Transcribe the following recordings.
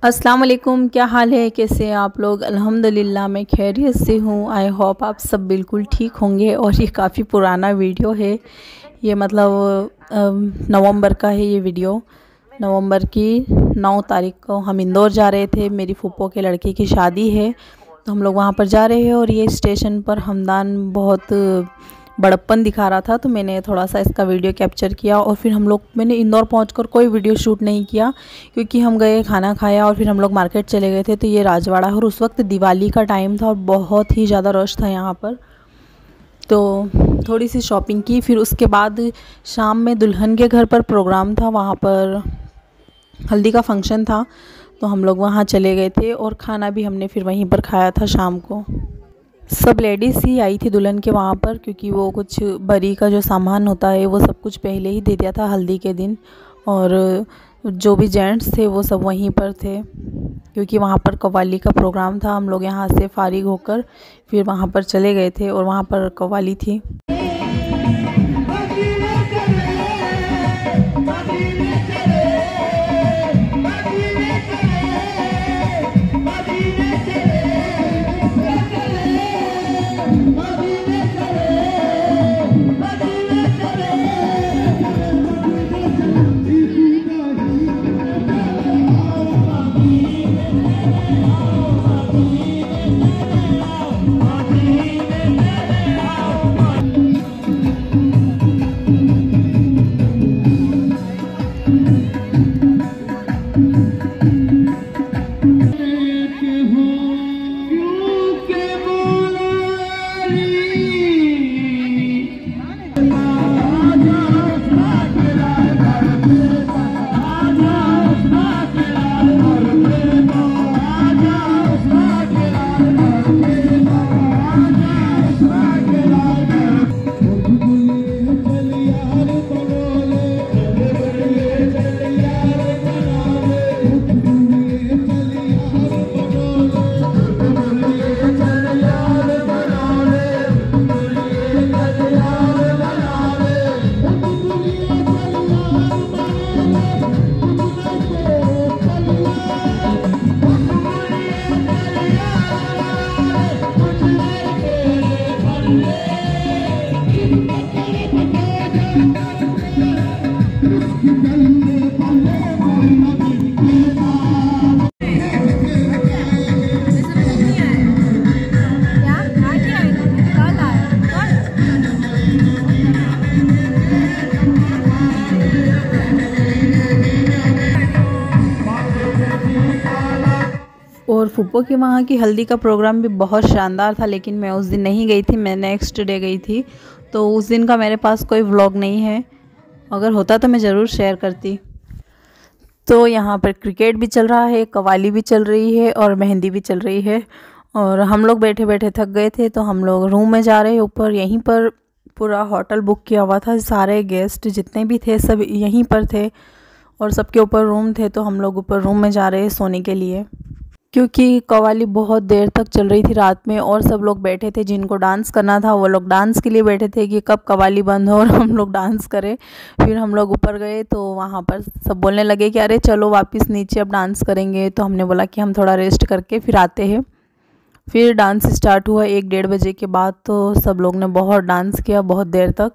अस्सलाम वालेकुम। क्या हाल है, कैसे हैं आप लोग? अल्हम्दुलिल्लाह मैं खैरियत से हूँ। आई होप आप सब बिल्कुल ठीक होंगे। और ये काफ़ी पुराना वीडियो है, ये मतलब नवंबर का है ये वीडियो। नवंबर की 9 तारीख को हम इंदौर जा रहे थे, मेरी फूफो के लड़के की शादी है तो हम लोग वहाँ पर जा रहे हैं। और ये स्टेशन पर हमदान बहुत बड़प्पन दिखा रहा था तो मैंने थोड़ा सा इसका वीडियो कैप्चर किया। और फिर मैंने इंदौर पहुंचकर कोई वीडियो शूट नहीं किया क्योंकि हम गए, खाना खाया और फिर हम लोग मार्केट चले गए थे। तो ये राजवाड़ा है और उस वक्त दिवाली का टाइम था और बहुत ही ज़्यादा रश था यहाँ पर। तो थोड़ी सी शॉपिंग की, फिर उसके बाद शाम में दुल्हन के घर पर प्रोग्राम था, वहाँ पर हल्दी का फंक्शन था तो हम लोग वहाँ चले गए थे और खाना भी हमने फिर वहीं पर खाया था शाम को। सब लेडीज़ ही आई थी दुल्हन के वहाँ पर क्योंकि वो कुछ बरी का जो सामान होता है वो सब कुछ पहले ही दे दिया था हल्दी के दिन। और जो भी जेंट्स थे वो सब वहीं पर थे क्योंकि वहाँ पर कव्वाली का प्रोग्राम था। हम लोग यहाँ से फारिग होकर फिर वहाँ पर चले गए थे और वहाँ पर कव्वाली थी। और फूफो के वहाँ की हल्दी का प्रोग्राम भी बहुत शानदार था, लेकिन मैं उस दिन नहीं गई थी, मैं नेक्स्ट डे गई थी तो उस दिन का मेरे पास कोई व्लॉग नहीं है। अगर होता तो मैं ज़रूर शेयर करती। तो यहाँ पर क्रिकेट भी चल रहा है, कव्वाली भी चल रही है और मेहंदी भी चल रही है। और हम लोग बैठे बैठे थक गए थे तो हम लोग रूम में जा रहे हैं ऊपर। यहीं पर पूरा होटल बुक किया हुआ था, सारे गेस्ट जितने भी थे सब यहीं पर थे और सबके ऊपर रूम थे। तो हम लोग ऊपर रूम में जा रहे हैं सोने के लिए क्योंकि कव्वाली बहुत देर तक चल रही थी रात में और सब लोग बैठे थे, जिनको डांस करना था वो लोग डांस के लिए बैठे थे कि कब कव्वाली बंद हो और हम लोग डांस करें। फिर हम लोग ऊपर गए तो वहाँ पर सब बोलने लगे कि अरे चलो वापस नीचे अब डांस करेंगे। तो हमने बोला कि हम थोड़ा रेस्ट करके फिर आते हैं। फिर डांस स्टार्ट हुआ 1-1:30 बजे के बाद। तो सब लोग ने बहुत डांस किया बहुत देर तक।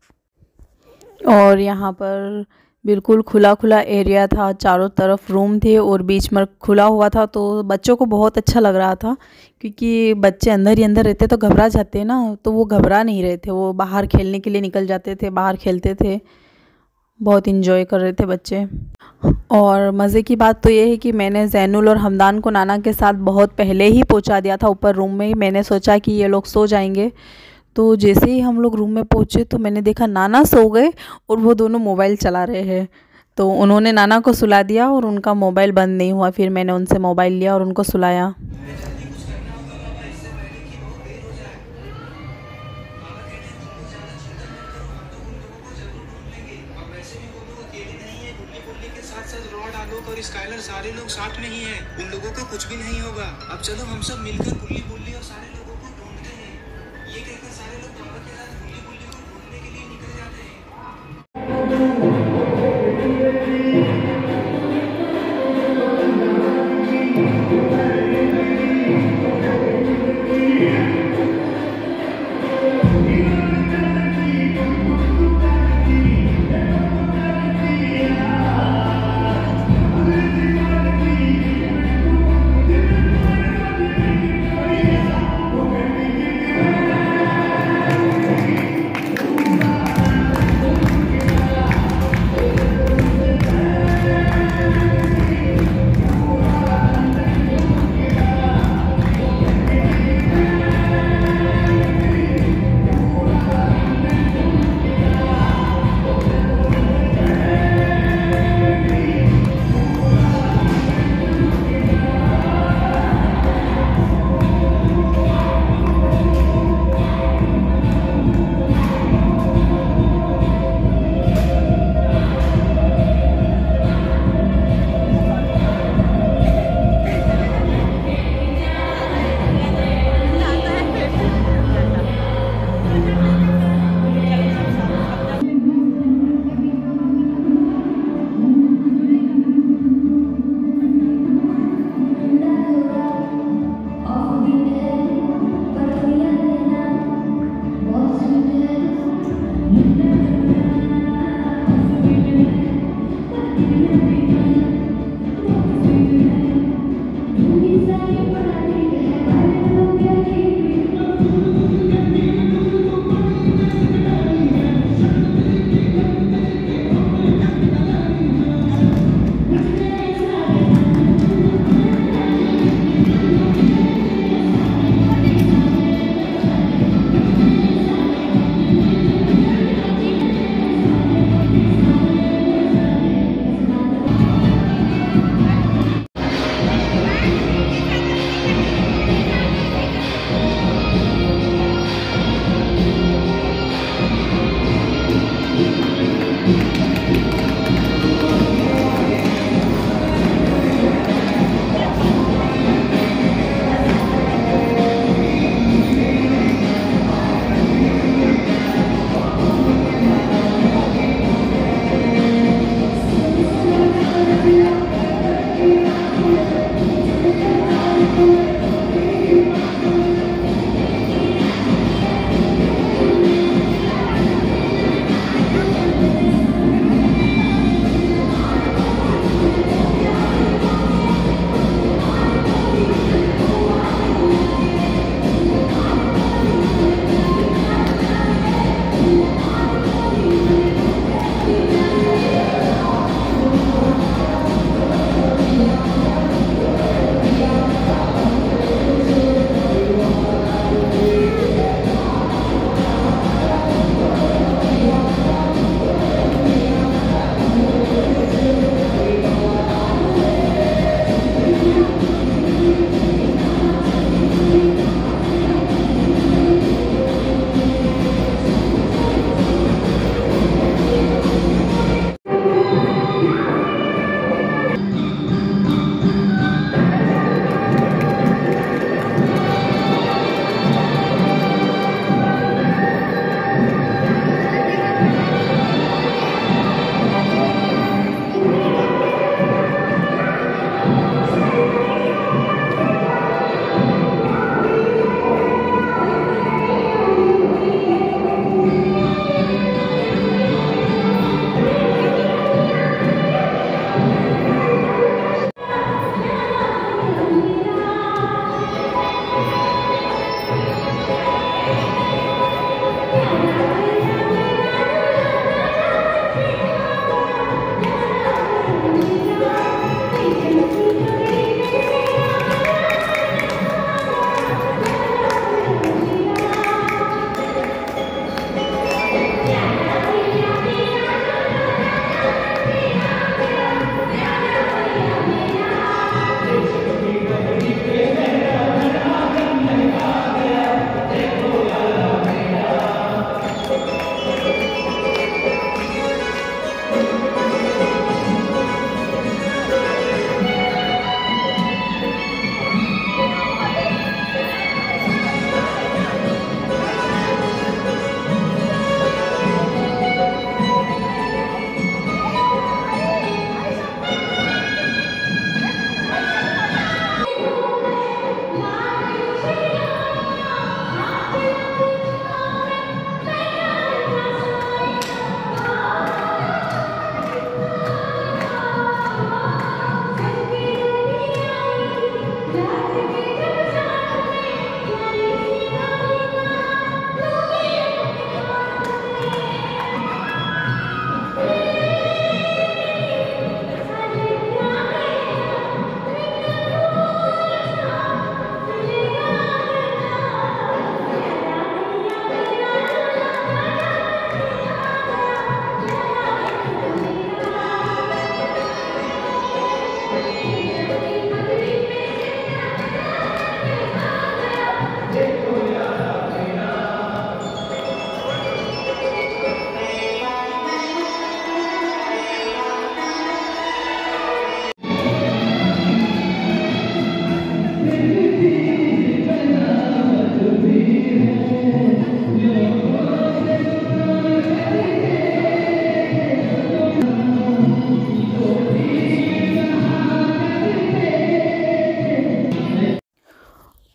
और यहाँ पर बिल्कुल खुला खुला एरिया था, चारों तरफ रूम थे और बीच में खुला हुआ था तो बच्चों को बहुत अच्छा लग रहा था क्योंकि बच्चे अंदर ही अंदर रहते तो घबरा जाते ना, तो वो घबरा नहीं रहे थे, वो बाहर खेलने के लिए निकल जाते थे, बाहर खेलते थे, बहुत इंजॉय कर रहे थे बच्चे। और मज़े की बात तो ये है कि मैंने ज़ैनुल और हमदान को नाना के साथ बहुत पहले ही पहुंचा दिया था ऊपर रूम में ही। मैंने सोचा कि ये लोग सो जाएंगे, तो जैसे ही हम लोग रूम में पहुँचे तो मैंने देखा नाना सो गए और वो दोनों मोबाइल चला रहे हैं। तो उन्होंने नाना को सुला दिया और उनका मोबाइल बंद नहीं हुआ। फिर मैंने उनसे मोबाइल लिया और उनको सुलाया। और स्काइलर सारे लोग साथ में ही हैं, उन लोगों को कुछ भी नहीं होगा। अब चलो हम सब मिलकर गुल्ली बुल्ली और सारे लोगों को ढूंढते हैं। ये कहकर सारे लोग बाबा के साथ गुल्ली बुल्ली को ढूंढने के लिए निकल जाते हैं।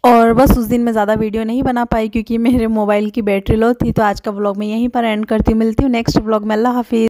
और बस उस दिन मैं ज़्यादा वीडियो नहीं बना पाई क्योंकि मेरे मोबाइल की बैटरी लो थी। तो आज का व्लॉग मैं यहीं पर एंड करती हूँ। मिलती हूँ नेक्स्ट व्लॉग में। अल्लाह हाफिज़।